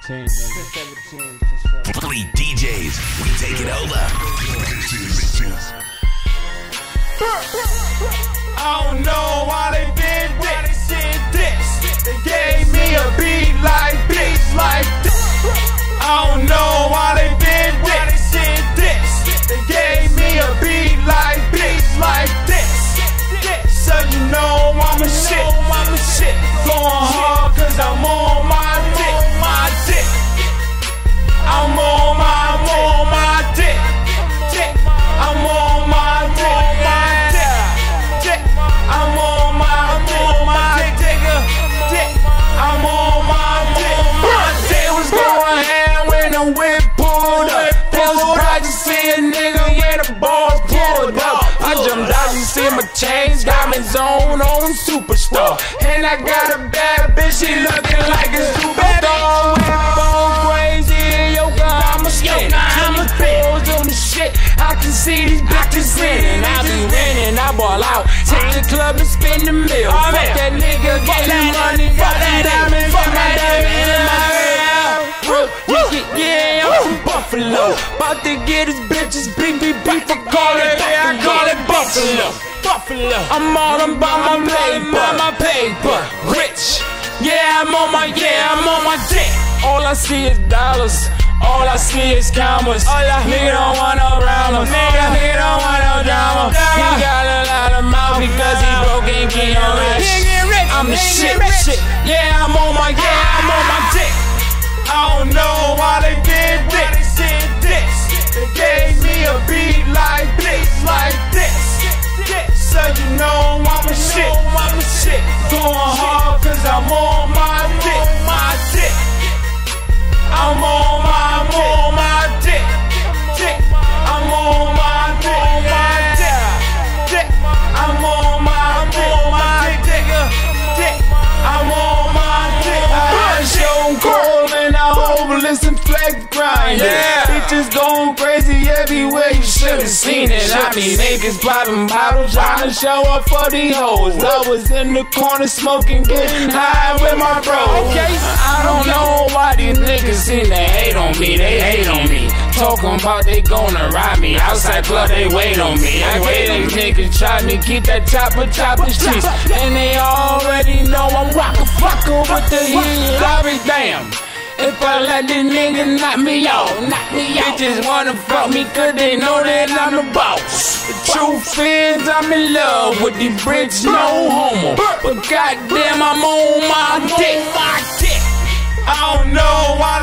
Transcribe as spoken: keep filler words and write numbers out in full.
seventeen. seventeen for sure. Fleet D Js, we take it over. I don't know why they did this. They gave me a beat like this, like this. I don't know why they did this. They gave me a beat like this, like this. So you know I'm a shit, I'm a shit. Going hard cause I'm on my dick, my dick. I'm on my, I'm on my dick, dick. I'm on my dick, my dick, dick. I'm on my, I'm on my dick, dick. I'm on my dick, my dick. Was going hand when the whip pulled up. Feels surprised to see a nigga when the balls pulled up. I jumped out, you see my chains, diamonds on, on superstar. And I got a bad bitch, she looking like a superstar. Go crazy, Yokohama skin. Jimmy Bills on the shit, I can see these bitches winning. I be winning, I ball out. Take the club and spend the mill. Fuck that nigga, get that money, got that diamond, got my diamond in my hair. Yeah, I'm from Buffalo. About to get his bitches beep, beep, beep. I call it, I call it Buffalo. Buffalo. I'm all about my paper, my paper. Rich. Yeah, I'm on my, yeah, I'm on my dick. All I see is dollars. All I see is commas. Nigga don't want no drama. Nigga, nigga don't want no drama. He got a lot of mouth because he broke and get rich. I'm the shit, shit. Yeah, I'm on my, yeah, I'm on my dick. I don't know why they did this. They gave me a beat like this, like this. So you know I'm a shit, I'm a shit. Going hard cause I'm on my dick, my dick. I'm on my, I'm on my dick, dick. I'm on my dick, my dick, dick. I'm on my, I'm on my dick, dick. I'm on my dick. I show cold and I hopeless and flex grind. Yeah, bitches going crazy everywhere. You should have seen it. I mean, niggas popping bottles, trying to show up for these hoes. I was in the corner smoking, getting high with my bro. Okay, I don't know why these niggas seem to hate on me. They hate on me. Talking about they gonna ride me. Outside club, they wait on me. I hate these niggas try me, keep that chopper, chopper streets. And they already know I'm waka flocka with the heat. I be damn. If I let this nigga knock me out, knock me out. Bitches wanna fuck me cause they know that I'm the boss. The truth is I'm in love with these bricks, no homo. But goddamn I'm on my dick, my dick. I don't know why